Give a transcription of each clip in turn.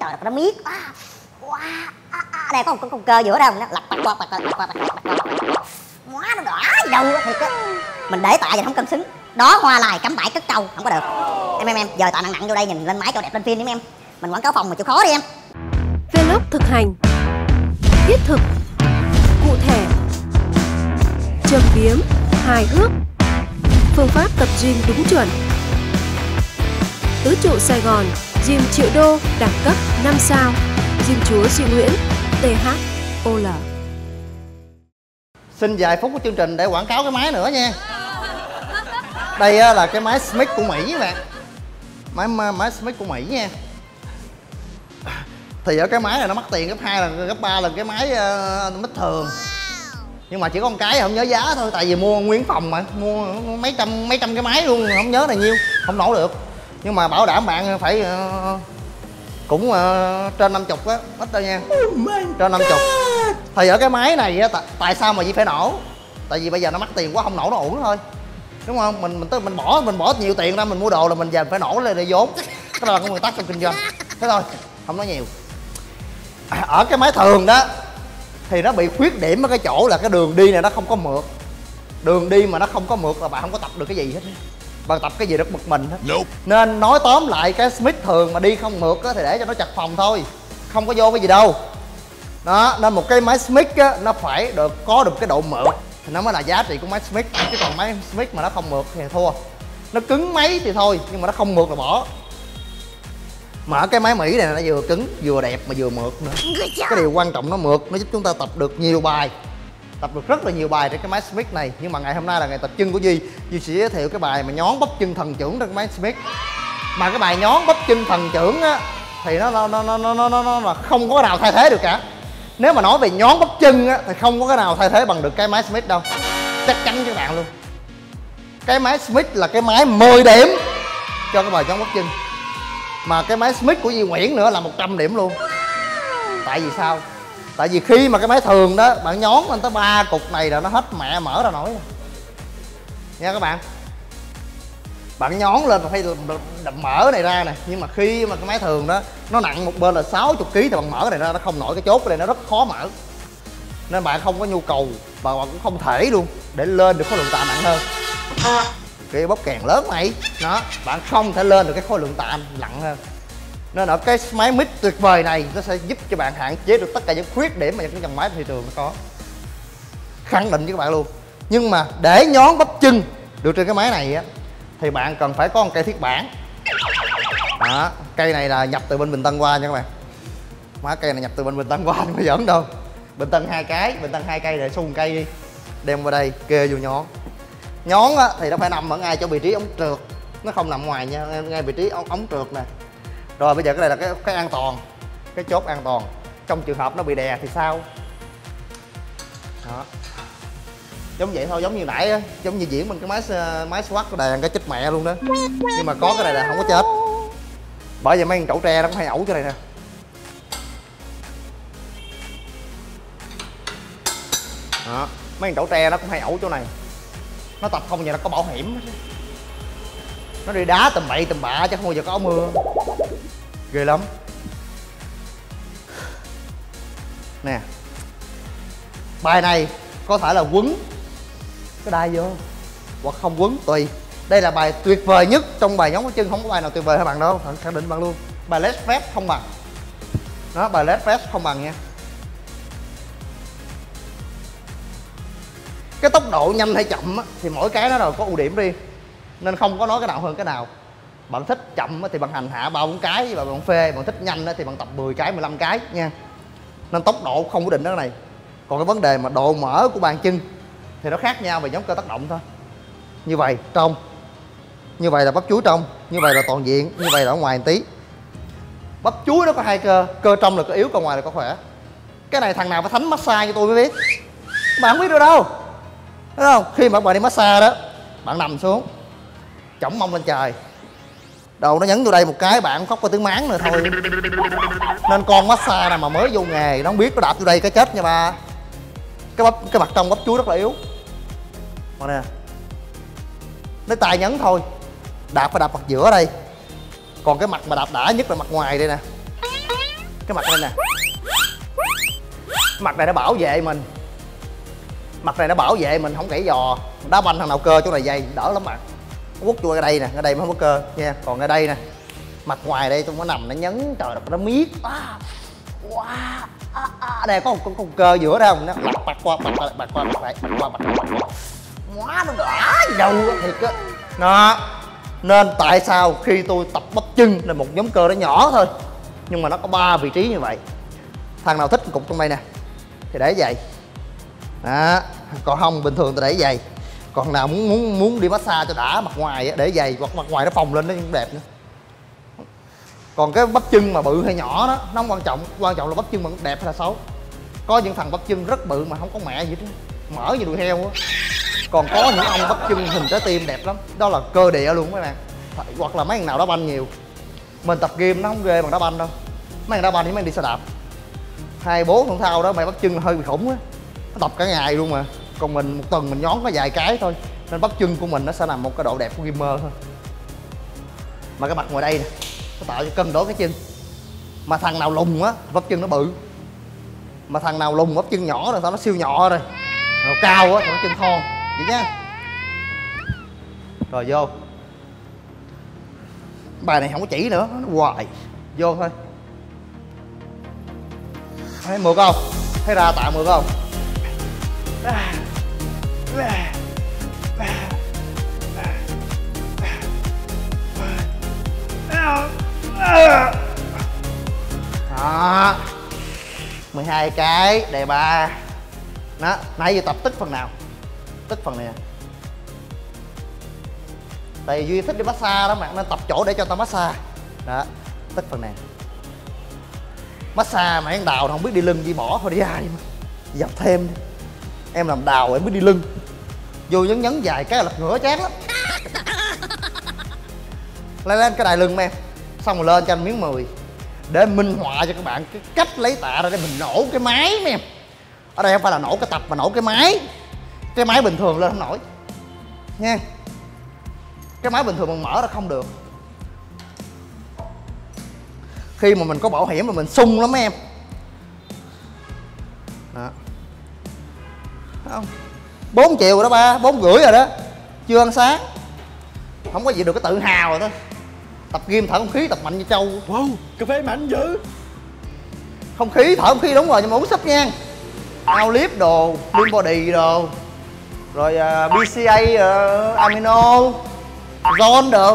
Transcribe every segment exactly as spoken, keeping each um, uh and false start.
trời ơi, nó miết quá. Wow. À, à, đây có một con cơ giữa đâu, nó lật bật bật bật bật bật bật bật. Quá nó đỏ gì đâu thiệt á. Mình để tạ vậy không cân xứng. Đó hoa lại cắm bãi cất câu, không có được. Em em em, giờ tạ nặng nặng vô đây nhìn lên máy cho đẹp lên phim đi em. Mình quảng cáo phòng mà chịu khó đi em. Vlog thực hành, thiết thực, cụ thể, châm biếm, hài hước, phương pháp tập gym đúng chuẩn. Tứ trụ Sài Gòn, gym triệu đô, đẳng cấp năm sao, gym chúa Duy Nguyễn, tê hát o lờ. Xin vài phút của chương trình để quảng cáo cái máy nữa nha. Đây là cái máy Smith của Mỹ các bạn. Máy máy Smith của Mỹ nha. Thì ở cái máy này nó mắc tiền gấp hai lần, gấp ba lần cái máy uh, mít thường. Nhưng mà chỉ có một cái không nhớ giá thôi, tại vì mua nguyên phòng mà, mua mấy trăm mấy trăm cái máy luôn, không nhớ là nhiêu, không nổi được. Nhưng mà bảo đảm bạn phải uh, cũng uh, trên năm chục á, ít đâu nha. Oh trên năm chục. Thì ở cái máy này á, tại sao mà Di phải nổ? Tại vì bây giờ nó mắc tiền quá, không nổ nó uổng thôi. Đúng không? Mình mình mình bỏ mình bỏ nhiều tiền ra mình mua đồ là mình giờ phải nổ lên để vốn. Cái đó là con nguyên tắc trong kinh doanh. Thế thôi, không nói nhiều. Ở cái máy thường đó thì nó bị khuyết điểm ở cái chỗ là cái đường đi này nó không có mượt. Đường đi mà nó không có mượt là bạn không có tập được cái gì hết. Bạn tập cái gì được bực mình hết. Nope. Nên nói tóm lại cái Smith thường mà đi không mượt á, thì để cho nó chặt phòng thôi, không có vô cái gì đâu. Đó, nên một cái máy Smith á, nó phải được có được cái độ mượt thì nó mới là giá trị của máy Smith. Chứ còn máy Smith mà nó không mượt thì thua. Nó cứng mấy thì thôi, nhưng mà nó không mượt là bỏ. Mà ở cái máy Mỹ này nó vừa cứng, vừa đẹp mà vừa mượt nữa. Cái điều quan trọng nó mượt, nó giúp chúng ta tập được nhiều bài. Tập được rất là nhiều bài trên cái máy Smith này. Nhưng mà ngày hôm nay là ngày tập chân của Duy. Duy sẽ giới thiệu cái bài mà nhón bắp chân thần trưởng trên cái máy Smith. Mà cái bài nhón bắp chân thần trưởng á thì nó nó nó nó nó nó, nó là không có cái nào thay thế được cả. Nếu mà nói về nhón bắp chân á thì không có cái nào thay thế bằng được cái máy Smith đâu. Chắc chắn với các bạn luôn. Cái máy Smith là cái máy mười điểm cho cái bài nhón bắp chân. Mà cái máy Smith của Duy Nguyễn nữa là một trăm điểm luôn. Tại vì sao? Tại vì khi mà cái máy thường đó bạn nhón lên tới ba cục này là nó hết mẹ mở ra nổi rồi. Nha các bạn. Bạn nhón lên phải đập mở này ra nè. Nhưng mà khi mà cái máy thường đó nó nặng một bên là sáu mươi ký thì bạn mở cái này ra nó không nổi, cái chốt cái này nó rất khó mở. Nên bạn không có nhu cầu và bạn cũng không thể luôn để lên được khối lượng tạ nặng hơn. Cái bóp kèn lớn mày. Đó, bạn không thể lên được cái khối lượng tạ nặng hơn. Nên ở cái máy mix tuyệt vời này nó sẽ giúp cho bạn hạn chế được tất cả những khuyết điểm mà những cái dòng máy thị trường nó có. Khẳng định với các bạn luôn. Nhưng mà để nhón bắp chân được trên cái máy này á thì bạn cần phải có một cây thiết bản. Đó, cây này là nhập từ bên Bình Tân qua nha các bạn. Má cây này nhập từ bên Bình Tân qua không có giỡn đâu. Bình Tân hai cái, Bình Tân hai cây để xung cây đi. Đem qua đây kê vô nhón. Nhón á thì nó phải nằm ở ngay chỗ vị trí ống trượt, nó không nằm ngoài nha, ngay vị trí ống, ống trượt nè. Rồi bây giờ cái này là cái cái an toàn, cái chốt an toàn. Trong trường hợp nó bị đè thì sao? Đó. Giống vậy thôi, giống như nãy á, giống như diễn bên cái máy máy squat của đàn cái chết mẹ luôn đó. Nhưng mà có cái này là không có chết. Bởi vì mấy con chậu tre nó cũng hay ẩu chỗ này nè. Đó, mấy con chậu tre nó cũng hay ẩu chỗ này. Nó tập không giờ nó có bảo hiểm. Nó đi đá tầm bậy tầm bạ chứ không bao giờ có áo mưa. Ghê lắm. Nè. Bài này có thể là quấn cái đai vô hoặc không quấn tùy. Đây là bài tuyệt vời nhất trong bài nhón bắp chân, không có bài nào tuyệt vời hơn bạn đâu, khẳng định bạn luôn. Bài leg press không bằng. Đó, bài leg press không bằng nha. Cái tốc độ nhanh hay chậm á, thì mỗi cái nó đều có ưu điểm riêng. Nên không có nói cái nào hơn cái nào. Bạn thích chậm thì bạn hành hạ ba bốn cái và bạn phê, bạn thích nhanh thì bạn tập mười cái, mười lăm cái nha. Nên tốc độ không có định đó này. Còn cái vấn đề mà độ mở của bàn chân thì nó khác nhau về nhóm cơ tác động thôi. Như vậy trong, như vậy là bắp chuối trong, như vậy là toàn diện, như vậy là ở ngoài một tí. Bắp chuối nó có hai cơ, cơ trong là cơ yếu, cơ ngoài là cơ khỏe. Cái này thằng nào phải thánh massage cho tôi mới biết. Bạn không biết được đâu. Thấy không? Khi mà bạn đi massage đó, bạn nằm xuống, chổng mông lên trời, đầu nó nhấn vô đây một cái bạn khóc có tiếng máng nữa thôi. Nên con massage này mà mới vô nghề nó không biết nó đạp vô đây cái chết nha ba. Cái bắp cái mặt trong bắp chuối rất là yếu. Còn nè, lấy tay nhấn thôi, đạp phải đạp mặt giữa đây. Còn cái mặt mà đạp đã nhất là mặt ngoài đây nè. cái mặt này nè, mặt này nó bảo vệ mình, mặt này nó bảo vệ mình không gãy giò. Đá banh thằng nào cơ chỗ này dày đỡ lắm bạn. Quất vô cái đây nè, cái đây mới không có cơ nha. Còn cái đây nè, mặt ngoài đây tôi nó nằm nó nhấn, trời đất nó miết. À, wow, à, à, đây có một con, con cơ giữa đó không? Nó lặt bạc qua bạc lại bạc qua bạc lại bạc qua bạc qua. Quá nó đã gì đâu thiệt á. Đó. Nên tại sao khi tôi tập bắp chân là một nhóm cơ nó nhỏ thôi, nhưng mà nó có ba vị trí như vậy. Thằng nào thích cục trong đây nè thì để giày. Đó, còn không bình thường tôi để giày. Còn nào muốn muốn muốn đi massage cho đã mặt ngoài á, để giày hoặc mặt ngoài nó phồng lên nó cũng đẹp nữa. Còn cái bắp chân mà bự hay nhỏ đó nó không quan trọng, quan trọng là bắp chân mà đẹp hay là xấu. Có những thằng bắp chân rất bự mà không có mẹ gì hết, mở như đùi heo á. Còn có những ông bắp chân hình trái tim đẹp lắm, đó là cơ địa luôn các bạn. Hoặc là mấy thằng nào đá banh nhiều. Mình tập gym nó không ghê bằng đá banh đâu. Mấy thằng đá banh thì mấy thằng đi xe đạp, hai bố thằng thao đó mày bắp chân hơi bị khủng á, nó tập cả ngày luôn mà. Còn mình một tuần mình nhón có vài cái thôi, nên bắp chân của mình nó sẽ nằm một cái độ đẹp của gamer thôi. Mà cái mặt ngoài đây nè, nó tạo cho cân đối cái chân. Mà thằng nào lùn á bắp chân nó bự, mà thằng nào lùn bắp chân nhỏ rồi tao nó siêu nhỏ rồi, nào cao á thì nó chân thon vậy nhá. Rồi vô bài này không có chỉ nữa, nó hoài vô thôi. Thấy mượt không? Thấy ra tạ mượt không? Đó, mười hai cái đề ba. Đó, nãy giờ tập tức phần nào? Tức phần này nè. Tại vì Duy thích đi massage đó bạn, nên tập chỗ để cho tao massage. Đó, tức phần này. Massage mà em đào không biết đi lưng Duy bỏ thôi đi ra đi mà. Dập thêm đi. Em làm đào em biết đi lưng. Vô nhấn nhấn vài cái là ngửa chán lắm. Lên lên cái đài lưng em. Xong rồi lên cho anh miếng mười. Để minh họa cho các bạn cái cách lấy tạ ra để mình nổ cái máy mấy em. Ở đây không phải là nổ cái tập mà nổ cái máy. Cái máy bình thường lên không nổi nha. Cái máy bình thường mình mở ra không được. Khi mà mình có bảo hiểm mà mình sung lắm mấy em. Đó. Không, bốn triệu rồi đó ba, bốn rưỡi rồi đó. Chưa ăn sáng. Không có gì được, cái tự hào rồi thôi. Tập gym thở không khí, tập mạnh như trâu. Wow, cà phê mạnh dữ. Không khí, thở không khí đúng rồi, nhưng mà uống súp nha. Outlift đồ, Lean Body đồ. Rồi uh, bê xê a, uh, Amino, Zone đồ.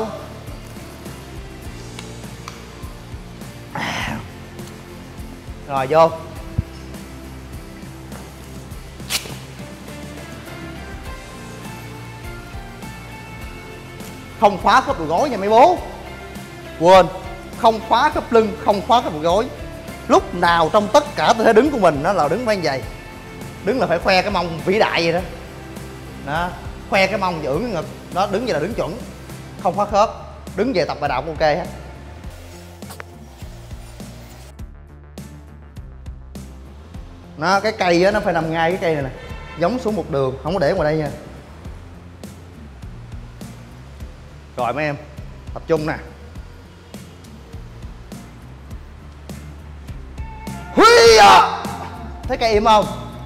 Rồi vô. Không khóa khớp đùi gối nha mấy bố. Quên, không khóa khớp lưng, không khóa khớp đùi gối. Lúc nào trong tất cả tư thế đứng của mình nó là đứng phải như vậy. Đứng là phải khoe cái mông vĩ đại vậy đó. Đó, khoe cái mông dưỡng cái ngực. Đó, đứng vậy là đứng chuẩn. Không khóa khớp. Đứng về tập bài đạo cũng ok hết. Nó, cái cây á, nó phải nằm ngay cái cây này nè. Giống xuống một đường, không có để ngoài đây nha. Rồi mấy em, tập trung nè. Huy à! Thấy cây im không?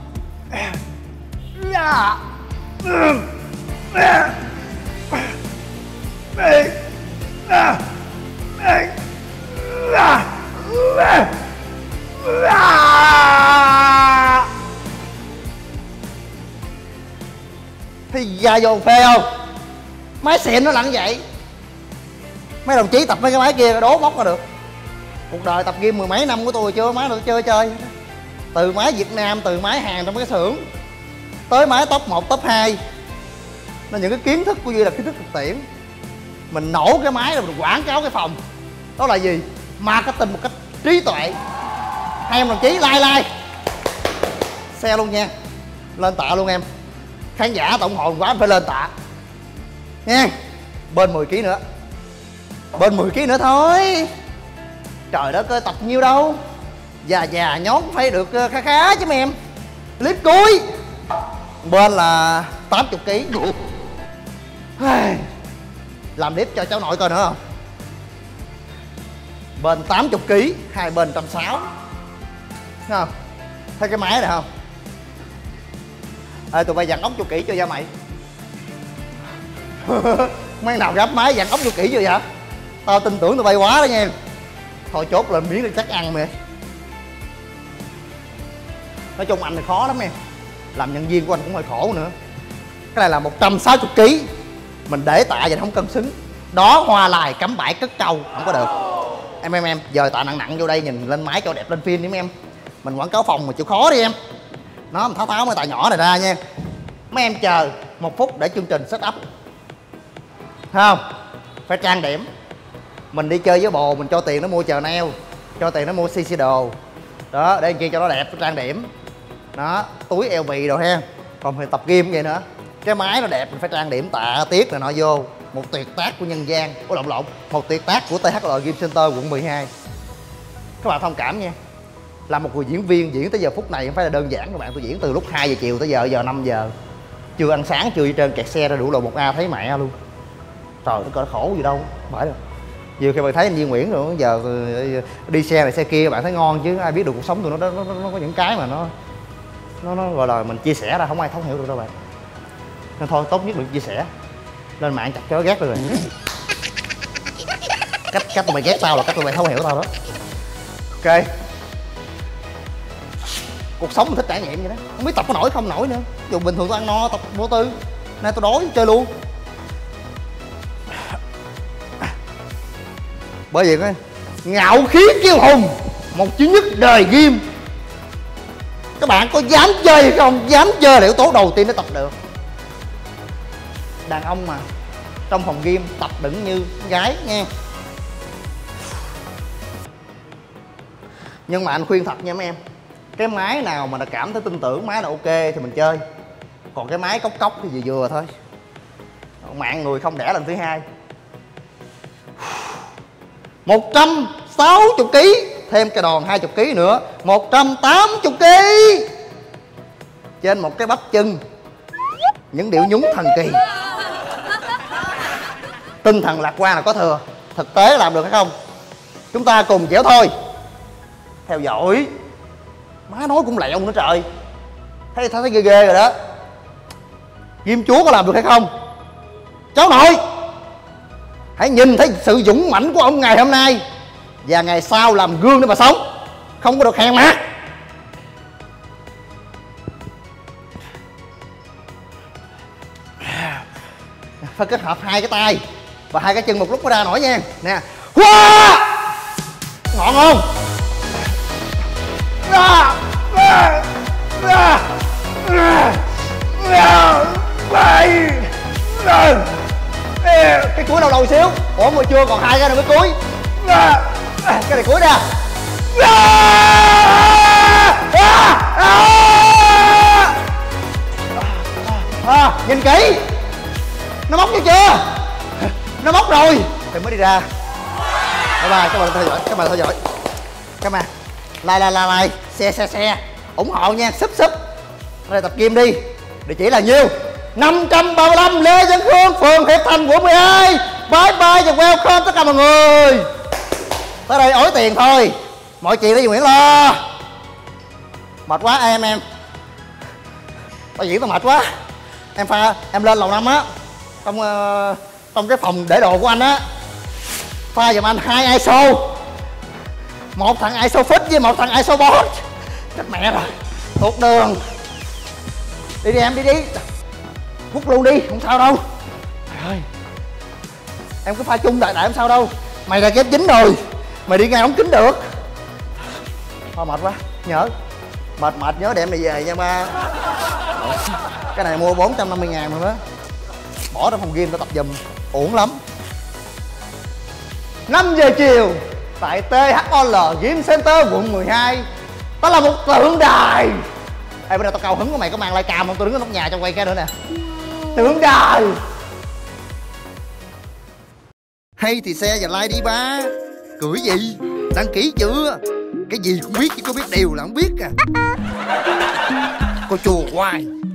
Thì da vô phê không? Máy xịn nó lặn vậy. Mấy đồng chí tập mấy cái máy kia đố móc ra được. Cuộc đời tập gym mười mấy năm của tôi chưa máy nào tôi chơi chơi. Từ máy Việt Nam, từ máy Hàn trong cái xưởng tới máy top một, top hai. Nên những cái kiến thức của Duy là kiến thức thực tiễn. Mình nổ cái máy rồi mình quảng cáo cái phòng. Đó là gì? Marketing một cách trí tuệ. Hai em đồng chí like like xe luôn nha. Lên tạ luôn em. Khán giả tổng hồn quá phải lên tạ nha. Bên mười ký nữa. Bên mười ký nữa thôi. Trời đất ơi, tập nhiêu đâu. Già già nhón phải được khá khá chứ mấy em. Clip cuối. Bên là tám mươi ký. Làm clip cho cháu nội coi nữa không? Bên tám mươi ký, hai bên một trăm sáu mươi. Thấy không? Thấy cái máy này không? Ê tụi bay dặn ốc cho kỹ chưa vậy mày? Mấy nào gấp máy dặn ốc cho kỹ chưa vậy? Tao tin tưởng tụi bay quá đó nha. Thôi chốt lên miếng đi chắc ăn mày. Nói chung anh thì khó lắm em. Làm nhân viên của anh cũng hơi khổ nữa. Cái này là một trăm sáu mươi ký. Mình để tạ vậy không cân xứng. Đó hoa lài cắm bãi cất trâu không có được. Em em em giờ tạ nặng nặng vô đây nhìn lên máy cho đẹp lên phim đi em. Mình quảng cáo phòng mà chịu khó đi em. Nó mình tháo tháo mấy tạ nhỏ này ra nha. Mấy em chờ một phút để chương trình set up. Thấy không? Phải trang điểm. Mình đi chơi với bồ mình cho tiền nó mua chờ neo, cho tiền nó mua xê xê đồ. Đó để kia cho nó đẹp, trang điểm. Đó, túi eo bì đồ ha. Còn phải tập gym vậy nữa. Cái máy nó đẹp mình phải trang điểm tạ tiết này nọ vô. Một tuyệt tác của nhân gian. Ủa lộn lộn, một tuyệt tác của tê hát lờ Game Center quận mười hai. Các bạn thông cảm nha. Là một người diễn viên diễn tới giờ phút này không phải là đơn giản các bạn. Tôi diễn từ lúc hai giờ chiều tới giờ giờ năm giờ. Chưa ăn sáng chưa đi trên kẹt xe ra đủ lộ một A thấy mẹ luôn. Trời nó cỡ khổ gì đâu. Bởi rồi. Vừa khi bạn thấy anh Duy Nguyễn rồi giờ đi xe này xe kia bạn thấy ngon chứ ai biết được cuộc sống tụi nó nó, nó, nó có những cái mà nó nó nó gọi là mình chia sẻ ra không ai thấu hiểu được đâu bạn. Nên thôi tốt nhất đừng chia sẻ. Lên mạng chặt cho nó ghét rồi. cách cách tụi mày ghét tao là cách tụi mày thấu hiểu tao đó. Ok. Cuộc sống mình thích trải nghiệm vậy đó. Không biết tập có nổi không nổi nữa. Dù bình thường tôi ăn no tập vô tư. Nay tôi đói chơi luôn. Bởi vì cái ngạo khí kiêu hùng, một chữ nhất đời game. Các bạn có dám chơi hay không? Dám chơi là yếu tố đầu tiên để tập được. Đàn ông mà trong phòng game tập đừng như gái nha. Nhưng mà anh khuyên thật nha mấy em. Cái máy nào mà cảm thấy tin tưởng máy nào ok thì mình chơi. Còn cái máy cốc cốc thì vừa vừa thôi. Mạng người không đẻ lần thứ hai. Một trăm sáu mươi ký. Thêm cái đòn hai mươi ký nữa. Một trăm tám mươi ký. Trên một cái bắp chân. Những điệu nhúng thần kỳ. Tinh thần lạc quan là có thừa. Thực tế làm được hay không? Chúng ta cùng dẻo thôi. Theo dõi. Má nói cũng lẹo nữa trời. Thấy thấy, thấy ghê ghê rồi đó. Ghim chúa có làm được hay không? Cháu nội hãy nhìn thấy sự dũng mãnh của ông ngày hôm nay. Và ngày sau làm gương để mà sống. Không có được hèn mát. Phải kết hợp hai cái tay và hai cái chân một lúc mới ra nổi nha. Nè. Wow! Ngọn không? Cái cuối đầu đầu xíu. Ủa mà chưa còn hai cái nữa mới cuối. Cái này cuối nè. À, nhìn kỹ. Nó móc chưa chưa? Nó móc rồi thì mới đi ra. Bye bye các bạn theo dõi, các bạn theo dõi. Các bạn like like like like xe xe xe ủng hộ nha, sub sub đây tập gym đi. Địa chỉ là nhiêu? năm trăm ba mươi lăm Lê Văn Khương, phường Hiệp Thành, quận mười hai. Bye bye và welcome tất cả mọi người. Tới đây ối tiền thôi, mọi chuyện để Duy Nguyễn lo. Mệt quá em em tao diễn tao mệt quá. Em pha em lên lầu năm á, trong uh, trong cái phòng để đồ của anh á, pha giùm anh hai i ét ô, một thằng i ét ô fit với một thằng i ét ô boss. Chết mẹ rồi, thuộc đường. Đi đi em, đi đi, hút luôn đi, không sao đâu. Trời ơi, em cứ pha chung đại đại không sao đâu. Mày là kép dính rồi, mày đi ngay ống kính được. Thôi mệt quá, nhớ mệt mệt nhớ đem này về nha ba. Cái này mua bốn trăm năm mươi ngàn rồi đó, bỏ trong phòng game tao tập giùm ổn lắm. Năm giờ chiều tại tê hát o lờ Game Center quận mười hai. Đó là một tượng đài. Ê bây giờ tao cao hứng của mày có mang like cam không? Tôi đứng ở nóc nhà trong quay cái nữa nè. Tượng đài. Hay thì xe và like đi ba. Cười gì? Đăng ký chưa? Cái gì cũng biết chứ có biết điều là không biết à. Cô chùa hoài.